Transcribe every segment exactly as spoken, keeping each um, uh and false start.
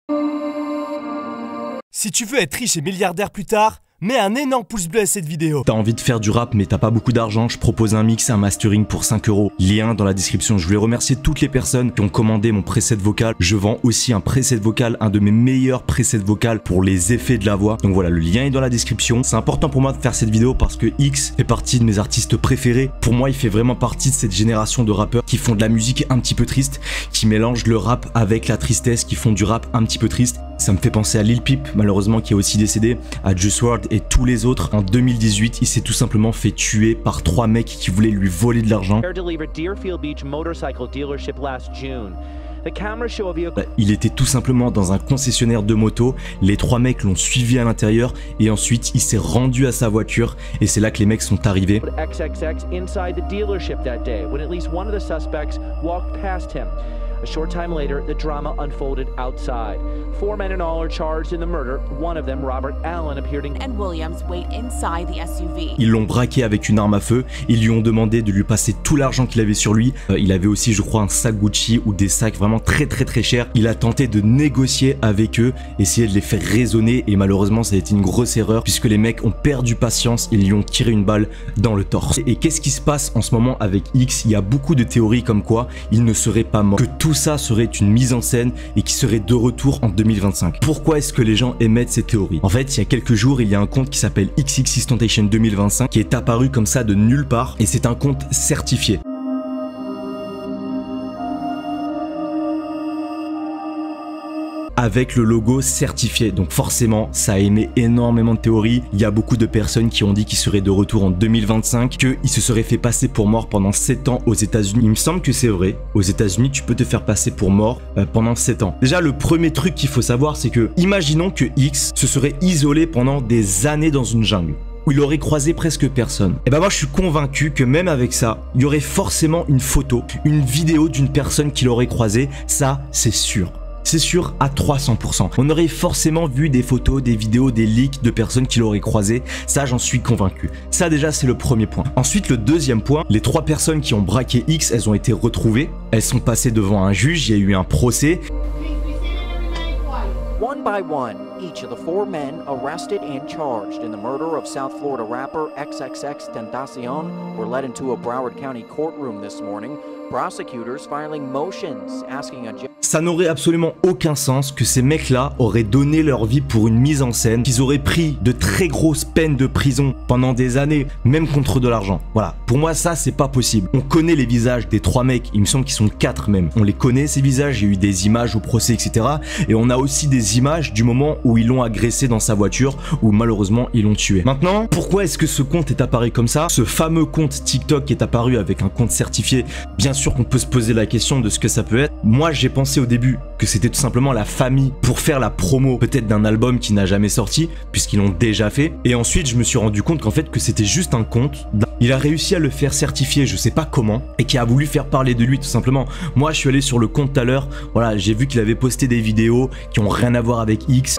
Si tu veux être riche et milliardaire plus tard, mets un énorme pouce bleu à cette vidéo. T'as envie de faire du rap mais t'as pas beaucoup d'argent, je propose un mix et un mastering pour cinq euros. Lien dans la description. Je voulais remercier toutes les personnes qui ont commandé mon preset vocal. Je vends aussi un preset vocal, un de mes meilleurs presets vocal pour les effets de la voix. Donc voilà, le lien est dans la description. C'est important pour moi de faire cette vidéo parce que X fait partie de mes artistes préférés. Pour moi, il fait vraiment partie de cette génération de rappeurs qui font de la musique un petit peu triste, qui mélangent le rap avec la tristesse, qui font du rap un petit peu triste. Ça me fait penser à Lil Peep, malheureusement qui est aussi décédé, à Juice world et tous les autres. En deux mille dix-huit, il s'est tout simplement fait tuer par trois mecs qui voulaient lui voler de l'argent. Il était tout simplement dans un concessionnaire de moto, les trois mecs l'ont suivi à l'intérieur et ensuite il s'est rendu à sa voiture et c'est là que les mecs sont arrivés. A short time later, the drama unfolded outside. Four men in all are charged in the murder. One of them, Robert Allen, appeared in... And Williams wait inside the S U V. Ils l'ont braqué avec une arme à feu. Ils lui ont demandé de lui passer tout l'argent qu'il avait sur lui. Euh, il avait aussi, je crois, un sac Gucci ou des sacs vraiment très très très chers. Il a tenté de négocier avec eux, essayer de les faire raisonner et malheureusement, ça a été une grosse erreur puisque les mecs ont perdu patience. Ils lui ont tiré une balle dans le torse. Et qu'est-ce qui se passe en ce moment avec X? Il y a beaucoup de théories comme quoi il ne serait pas mort. Que tout ça serait une mise en scène et qui serait de retour en deux mille vingt-cinq. Pourquoi est-ce que les gens émettent ces théories? En fait, il y a quelques jours, il y a un compte qui s'appelle X X XXXTentacion deux mille vingt-cinq qui est apparu comme ça de nulle part et c'est un compte certifié. Avec le logo certifié, donc forcément ça a émis énormément de théories. Il y a beaucoup de personnes qui ont dit qu'il serait de retour en deux mille vingt-cinq, qu'il se serait fait passer pour mort pendant sept ans aux États-Unis. Il me semble que c'est vrai, aux États-Unis tu peux te faire passer pour mort euh, pendant sept ans. Déjà le premier truc qu'il faut savoir c'est que, imaginons que X se serait isolé pendant des années dans une jungle où il aurait croisé presque personne. Et ben moi je suis convaincu que même avec ça, il y aurait forcément une photo, une vidéo d'une personne qu'il aurait croisée, ça c'est sûr. C'est sûr à trois cents pour cent. On aurait forcément vu des photos, des vidéos, des leaks de personnes qui l'auraient croisé. Ça, j'en suis convaincu. Ça, déjà, c'est le premier point. Ensuite, le deuxième point, les trois personnes qui ont braqué X, elles ont été retrouvées. Elles sont passées devant un juge. Il y a eu un procès. One by one, each of the four men arrested and charged in the murder of South Florida rapper X X X Tentacion were led into a Broward County courtroom this morning. Prosecutors filing motions asking a judge. Ça n'aurait absolument aucun sens que ces mecs-là auraient donné leur vie pour une mise en scène, qu'ils auraient pris de très grosses peines de prison pendant des années, même contre de l'argent. Voilà, pour moi ça c'est pas possible. On connaît les visages des trois mecs, il me semble qu'ils sont quatre même. On les connaît ces visages, il y a eu des images au procès et cetera. Et on a aussi des images du moment où ils l'ont agressé dans sa voiture, où malheureusement ils l'ont tué. Maintenant, pourquoi est-ce que ce compte est apparu comme ça? Ce fameux compte TikTok qui est apparu avec un compte certifié, bien sûr qu'on peut se poser la question de ce que ça peut être. Moi j'ai pensé au début que c'était tout simplement la famille pour faire la promo peut-être d'un album qui n'a jamais sorti puisqu'ils l'ont déjà fait, et ensuite je me suis rendu compte qu'en fait que c'était juste un compte. Il a réussi à le faire certifier, je sais pas comment, et qui a voulu faire parler de lui tout simplement. Moi je suis allé sur le compte tout à l'heure, voilà, j'ai vu qu'il avait posté des vidéos qui ont rien à voir avec X.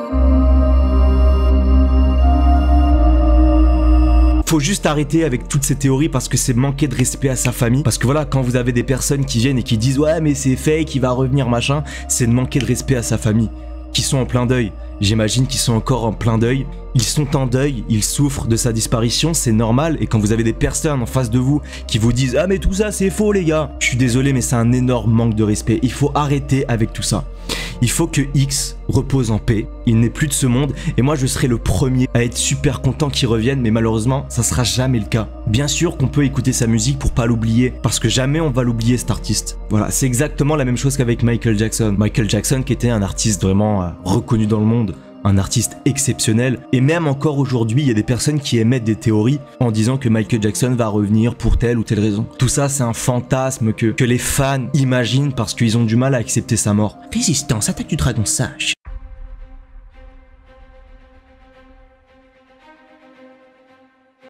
Faut juste arrêter avec toutes ces théories parce que c'est manquer de respect à sa famille. Parce que voilà, quand vous avez des personnes qui viennent et qui disent ouais mais c'est fake, il va revenir machin, c'est de manquer de respect à sa famille, qui sont en plein deuil. J'imagine qu'ils sont encore en plein deuil. Ils sont en deuil, ils souffrent de sa disparition, c'est normal. Et quand vous avez des personnes en face de vous qui vous disent ah mais tout ça c'est faux les gars, je suis désolé mais c'est un énorme manque de respect. Il faut arrêter avec tout ça. Il faut que X repose en paix, il n'est plus de ce monde et moi je serai le premier à être super content qu'il revienne, mais malheureusement ça sera jamais le cas. Bien sûr qu'on peut écouter sa musique pour pas l'oublier, parce que jamais on va l'oublier cet artiste. Voilà, c'est exactement la même chose qu'avec Michael Jackson. Michael Jackson qui était un artiste vraiment euh, reconnu dans le monde, un artiste exceptionnel, et même encore aujourd'hui il y a des personnes qui émettent des théories en disant que Michael Jackson va revenir pour telle ou telle raison. Tout ça c'est un fantasme que, que les fans imaginent parce qu'ils ont du mal à accepter sa mort. Résistance, attaque du dragon sage.